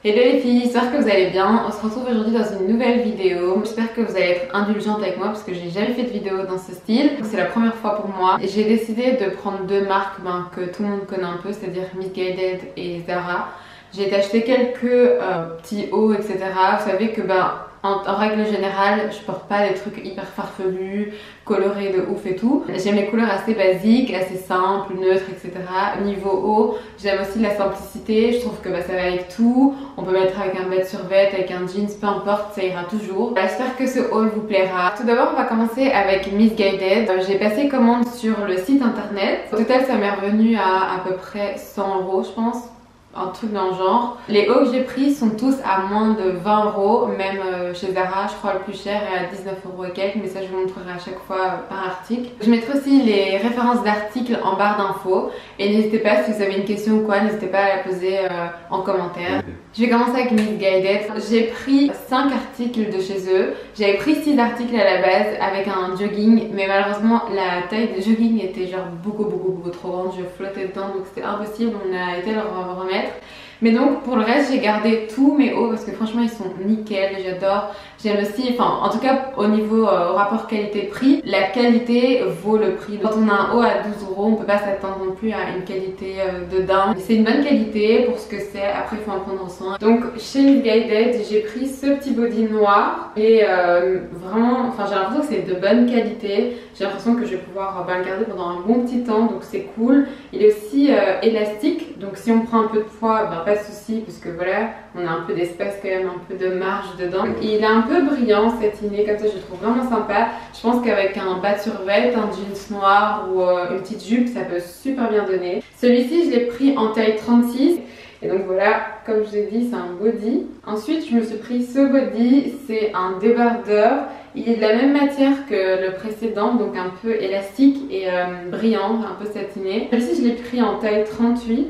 Hello les filles, j'espère que vous allez bien. On se retrouve aujourd'hui dans une nouvelle vidéo. J'espère que vous allez être indulgente avec moi parce que j'ai jamais fait de vidéo dans ce style. C'est la première fois pour moi. J'ai décidé de prendre deux marques que tout le monde connaît un peu, c'est-à-dire Missguided et Zara. J'ai été acheter quelques petits hauts, etc. Vous savez que en règle générale, je porte pas des trucs hyper farfelus, colorés de ouf et tout. J'aime les couleurs assez basiques, assez simples, neutres, etc. Niveau haut, j'aime aussi la simplicité. Je trouve que ça va avec tout. On peut mettre avec un vêt-sur-vêt, avec un jeans, peu importe, ça ira toujours. J'espère que ce haul vous plaira. Tout d'abord, on va commencer avec Missguided. J'ai passé commande sur le site internet. Au total, ça m'est revenu à peu près 100 €, je pense. Un truc dans le genre. Les hauts que j'ai pris sont tous à moins de 20 €, même chez Zara, je crois le plus cher est à 19 € et quelques, mais ça je vous montrerai à chaque fois par article. Je mettrai aussi les références d'articles en barre d'infos et n'hésitez pas si vous avez une question ou quoi, n'hésitez pas à la poser en commentaire. Je vais commencer avec Missguided. J'ai pris 5 articles de chez eux. J'avais pris 6 articles à la base avec un jogging, mais malheureusement la taille de jogging était genre beaucoup trop grande. Je flottais dedans donc c'était impossible, on a été le remettre. Mais donc pour le reste j'ai gardé tous mes hauts parce que franchement ils sont nickel, j'adore. J'aime aussi, en tout cas au niveau au rapport qualité-prix, la qualité vaut le prix. Quand on a un haut à 12 €, on peut pas s'attendre non plus à une qualité de dingue. C'est une bonne qualité pour ce que c'est, après il faut en prendre soin. Donc chez Missguided j'ai pris ce petit body noir et vraiment, j'ai l'impression que c'est de bonne qualité. J'ai l'impression que je vais pouvoir le garder pendant un bon petit temps, donc c'est cool. Il est aussi élastique, donc si on prend un peu de poids, pas de souci, parce que voilà, on a un peu d'espace quand même, un peu de marge dedans. Il est un peu brillant, satiné, comme ça je le trouve vraiment sympa. Je pense qu'avec un bas de survêt, un jeans noir ou une petite jupe, ça peut super bien donner. Celui-ci, je l'ai pris en taille 36. Et donc voilà, comme je vous ai dit, c'est un body. Ensuite, je me suis pris ce body, c'est un débardeur. Il est de la même matière que le précédent, donc un peu élastique et brillant, un peu satiné. Celui-ci, je l'ai pris en taille 38.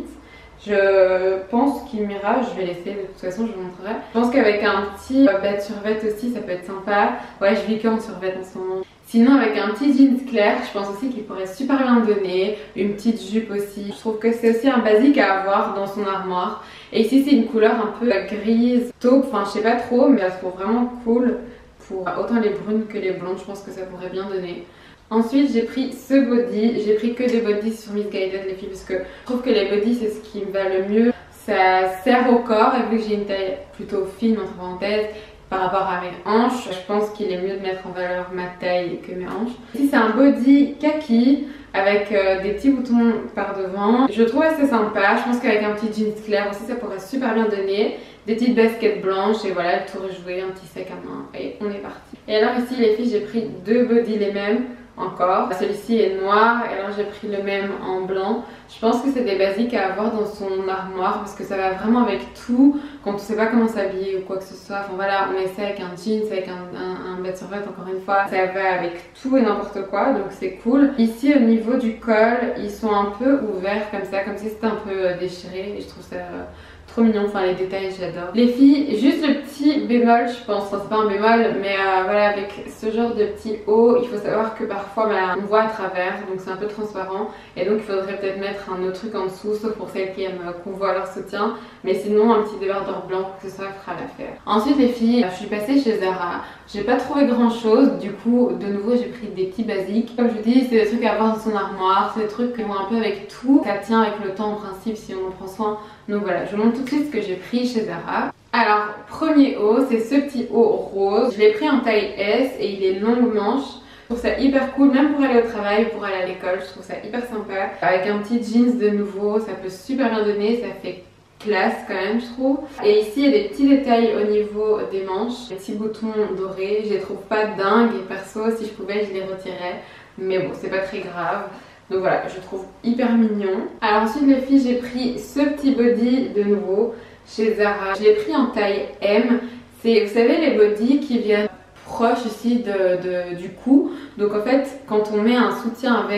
Je pense qu'il m'ira, je vais l'essayer, de toute façon je vous montrerai. Je pense qu'avec un petit bas de survêt aussi ça peut être sympa. Ouais, je vis que en survêt en ce moment. Sinon avec un petit jeans clair, je pense aussi qu'il pourrait super bien donner. Une petite jupe aussi. Je trouve que c'est aussi un basique à avoir dans son armoire. Et ici c'est une couleur un peu grise, taupe, je sais pas trop, mais je la trouve vraiment cool pour autant les brunes que les blondes. Je pense que ça pourrait bien donner. Ensuite j'ai pris ce body, j'ai pris que des bodys sur Missguided les filles parce que je trouve que les bodys c'est ce qui me va le mieux. Ça sert au corps et vu que j'ai une taille plutôt fine entre parenthèses par rapport à mes hanches, je pense qu'il est mieux de mettre en valeur ma taille que mes hanches. Ici c'est un body kaki avec des petits boutons par devant. Je le trouve assez sympa, je pense qu'avec un petit jeans clair aussi ça pourrait super bien donner. Des petites baskets blanches et voilà, le tour est joué, un petit sac à main et on est parti. Et alors ici les filles j'ai pris deux bodys les mêmes. Encore. Celui-ci est noir et alors j'ai pris le même en blanc. Je pense que c'est des basiques à avoir dans son armoire parce que ça va vraiment avec tout quand on ne sait pas comment s'habiller ou quoi que ce soit. Voilà, on essaie avec un jeans, avec un bas de survêt encore une fois. Ça va avec tout et n'importe quoi donc c'est cool. Ici au niveau du col, ils sont un peu ouverts comme ça, comme si c'était un peu déchiré et je trouve ça trop mignon, les détails j'adore. Les filles, juste le petit bémol je pense, c'est pas un bémol mais voilà, avec ce genre de petit haut, il faut savoir que parfois on voit à travers, donc c'est un peu transparent et donc il faudrait peut-être mettre un autre truc en dessous, sauf pour celles qui aiment qu'on voit leur soutien, mais sinon un petit débardeur blanc que ça fera l'affaire. Ensuite les filles, je suis passée chez Zara, j'ai pas trouvé grand chose, du coup de nouveau j'ai pris des petits basiques. Comme je vous dis, c'est des trucs à avoir dans son armoire, c'est des trucs qui vont un peu avec tout, ça tient avec le temps en principe si on en prend soin. Donc voilà, je vous montre tout de suite ce que j'ai pris chez Zara. Alors, premier haut, c'est ce petit haut rose. Je l'ai pris en taille S et il est longue manche. Je trouve ça hyper cool, même pour aller au travail ou pour aller à l'école, je trouve ça hyper sympa. Avec un petit jeans de nouveau, ça peut super bien donner, ça fait classe quand même je trouve. Et ici il y a des petits détails au niveau des manches, des petits boutons dorés, je les trouve pas dingues et perso si je pouvais je les retirais. Mais bon, c'est pas très grave. Donc voilà, je trouve hyper mignon. Alors ensuite les filles, j'ai pris ce petit body de nouveau chez Zara. Je l'ai pris en taille M. C'est, vous savez, les bodys qui viennent proches ici du cou. Donc en fait, quand on met un soutien avec,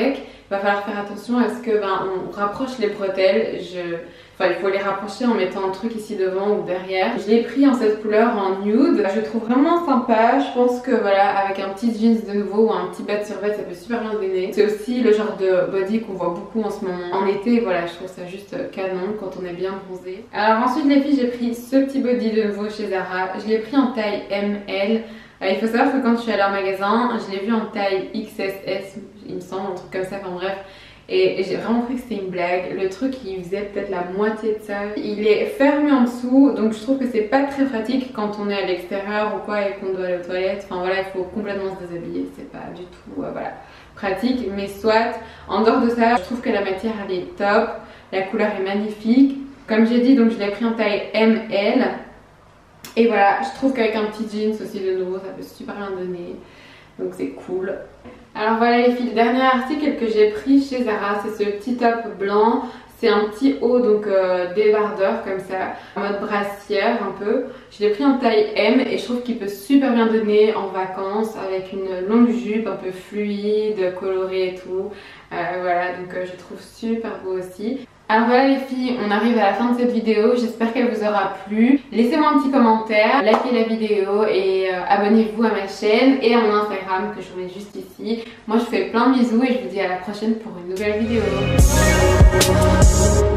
va falloir faire attention à ce que on rapproche les bretelles. Enfin, il faut les rapprocher en mettant un truc ici devant ou derrière. Je l'ai pris en cette couleur en nude. Je le trouve vraiment sympa. Je pense que voilà, avec un petit jeans de nouveau ou un petit bas de survêt, ça peut super bien donner. C'est aussi le genre de body qu'on voit beaucoup en ce moment. En été, voilà, je trouve ça juste canon quand on est bien bronzé. Alors ensuite les filles, j'ai pris ce petit body de nouveau chez Zara. Je l'ai pris en taille ML. Il faut savoir que quand je suis allée en magasin, je l'ai vu en taille XSS, il me semble, un truc comme ça, enfin bref. Et j'ai vraiment cru que c'était une blague. Le truc il faisait peut-être la moitié de ça. Il est fermé en dessous, donc je trouve que c'est pas très pratique quand on est à l'extérieur ou quoi et qu'on doit aller aux toilettes. Enfin voilà, il faut complètement se déshabiller, c'est pas du tout voilà, pratique. Mais soit, en dehors de ça, je trouve que la matière elle est top, la couleur est magnifique. Comme j'ai dit, donc je l'ai pris en taille ML. Et voilà, je trouve qu'avec un petit jeans aussi de nouveau, ça peut super bien donner. Donc c'est cool. Alors voilà les filles, le dernier article que j'ai pris chez Zara, c'est ce petit top blanc. C'est un petit haut donc débardeur comme ça, en mode brassière un peu. Je l'ai pris en taille M et je trouve qu'il peut super bien donner en vacances avec une longue jupe un peu fluide, colorée et tout. Voilà, donc je trouve super beau aussi. Alors voilà les filles, on arrive à la fin de cette vidéo, j'espère qu'elle vous aura plu. Laissez-moi un petit commentaire, likez la vidéo et abonnez-vous à ma chaîne et à mon Instagram que je vous mets juste ici. Moi je vous fais plein de bisous et je vous dis à la prochaine pour une nouvelle vidéo.